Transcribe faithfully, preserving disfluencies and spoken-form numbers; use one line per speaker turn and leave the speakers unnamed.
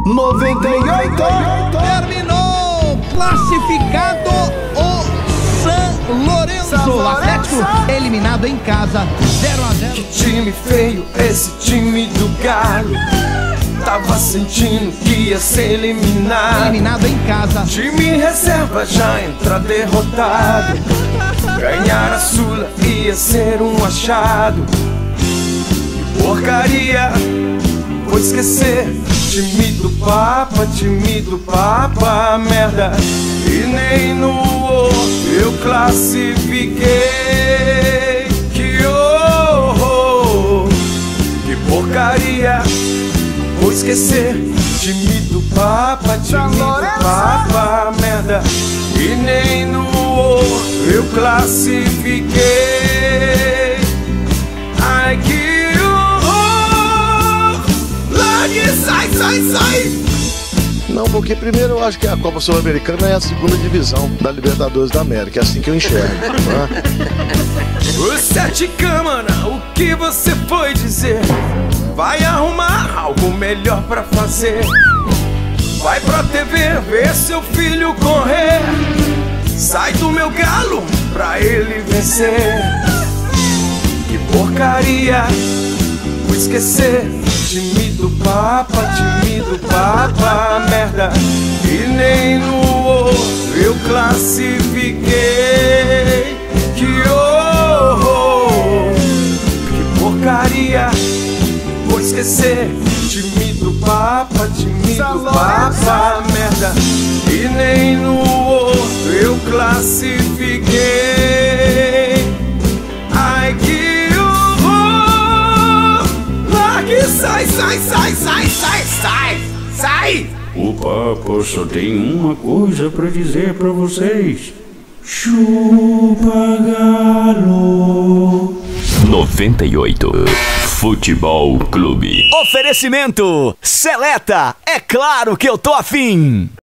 noventa e oito.
Terminou classificado o São Lourenço.
São
O
Lourenço.
Atlético eliminado em casa, zero a zero.
Que time feio esse time do Galo. Tava sentindo que ia ser eliminado.
Eliminado em casa.
Time reserva já entra derrotado. Ganhar a Sula ia ser um achado. Que porcaria, vou esquecer. Time do Papa, time do Papa, merda. E nem no outro eu classifiquei. Que horror, que porcaria, vou esquecer. Time do Papa, time do Papa, merda. E nem no outro eu classifiquei. Ai, que horror. Largue, sai, sai, sai.
Não, porque primeiro eu acho que a Copa Sul-Americana é a segunda divisão da Libertadores da América, é assim que eu enxergo, né?
O Sete Câmara, o que você foi dizer? Vai arrumar algo melhor pra fazer. Vai pra T V ver seu filho correr. Sai do meu galo pra ele vencer. Que porcaria, vou esquecer. Time do Papa, time do Papa, merda. E nem no outro eu classifiquei. Que horror, que porcaria, vou esquecer. Time do Papa, time do Papa, merda. E nem no outro eu classifiquei. Ai, que horror. Largue, sai, sai, sai, sai, sai, sai, sai.
O Papa só tem uma coisa pra dizer pra vocês. Chupa Galo.
noventa e oito Futebol Clube. Oferecimento Seleta, é claro que eu tô afim.